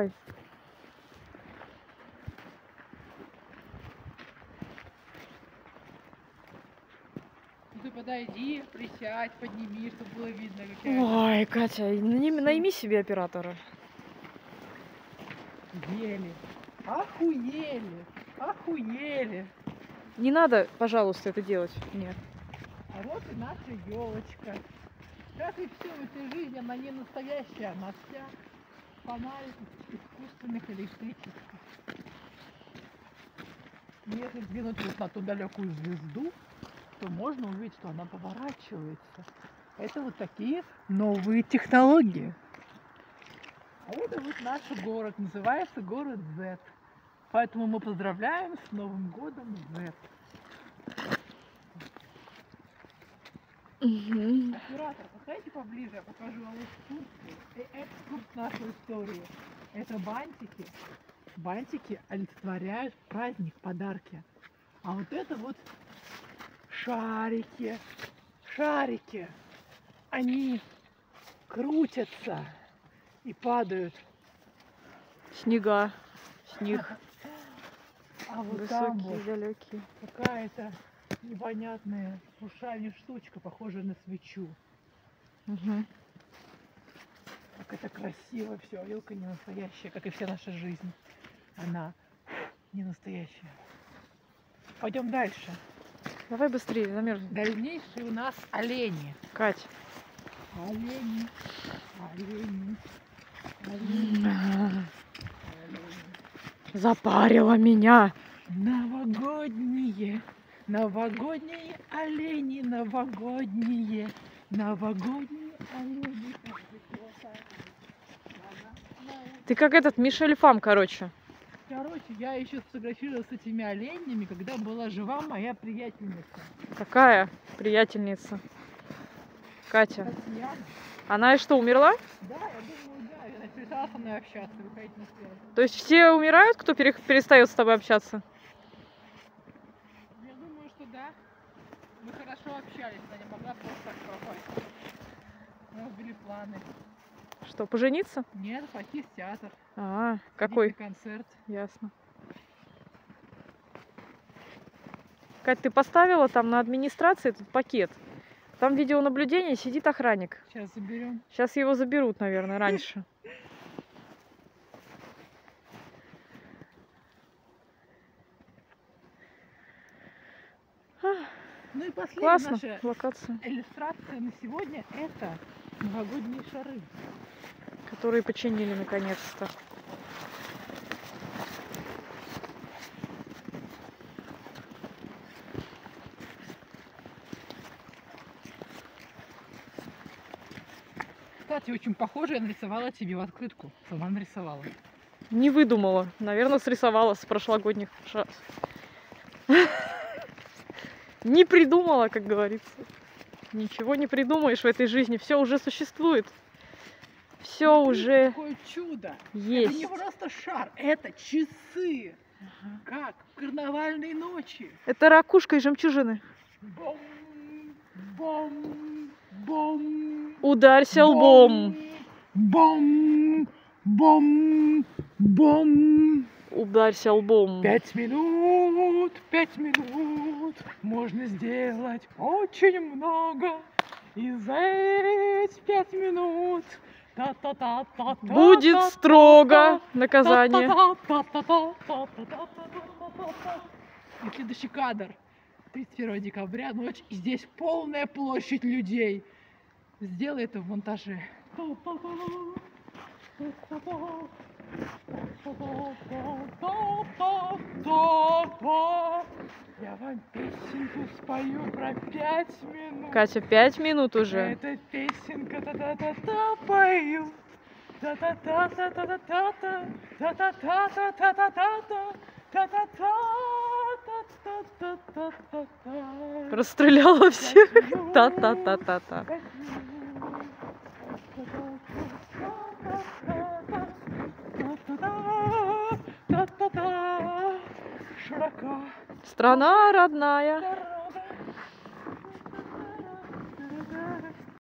давай. Ты подойди, присядь, подними, чтобы было видно, какая. Ой, Катя, найми себе оператора. Ели. Охуели. Охуели. Не надо, пожалуйста, это делать. Нет. А вот и наша елочка. Как и все в этой жизни, она не настоящая, она вся фонариков искусственных электрических. Если взглянуть вот на ту далекую звезду, то можно увидеть, что она поворачивается. Это вот такие новые технологии. А это вот наш город, называется город Z. Поэтому мы поздравляем с Новым годом Z. Оператор, подходите поближе, я покажу вам экскурсию. Экскурс в нашу историю. Это бантики. Бантики олицетворяют праздник, подарки. А вот это вот шарики. Шарики. Они крутятся и падают. Снега. Снег. А вот там Высокие, вот далекие. какая-то непонятная ушами штучка, похожая на свечу. Угу. Как это красиво все. Елка не настоящая, как и вся наша жизнь. Она не настоящая. Пойдем дальше. Давай быстрее, замерзнем. Дальнейшие у нас олени. Кать. Олени. Олени. Олени. Олени. Запарила меня. Новогодние. Новогодние олени. Новогодние. Новогодние олени. Ты как этот Мишель Фам, короче. Короче, я еще сфотографировалась с этими оленями, когда была жива моя приятельница. Какая приятельница? Катя. Татьяна. Она и что, умерла? Да, я думаю, да. Я перестала со мной общаться, выходить на связь. То есть все умирают, кто перестает с тобой общаться? Я думаю, что да. Мы хорошо общались, она не могла просто так пропасть. У нас были планы. Что, пожениться? Нет, пойти в театр. А, какой? На концерт. Ясно. Кать, ты поставила там на администрации этот пакет. Там видеонаблюдение, сидит охранник. Сейчас заберем. Сейчас его заберут, наверное, раньше. Ну и последняя Классно, наша локация. иллюстрация на сегодня — это новогодние шары. Которые починили наконец-то. Кстати, очень похоже, я нарисовала тебе в открытку. Сама нарисовала. Не выдумала. Наверное, срисовала с прошлогодних. Не придумала, как говорится. Ничего не придумаешь в этой жизни. Все уже существует. Все уже Какое чудо! есть. Это не просто шар, это часы. Как в карнавальной ночи. Это ракушка и жемчужины. Бом, бом, бом. Ударься лбом. Бом, бом, бом. Ударься лбом. 5 минут, 5 минут. Можно сделать очень много. И за эти 5 минут Будет строго наказание. И следующий кадр. 31 декабря, ночь, и здесь полная площадь людей. Сделай это в монтаже. Я вам песенку спою про 5 минут. Катя, 5 минут уже. Эта песенка та-та-та-та пою. Та-та-та-та-та-та-та. Та-та-та-та-та-та-та. Та-та-та-та-та-та-та. Расстреляла всех. Та-та-та-та-та. Широка Страна родная.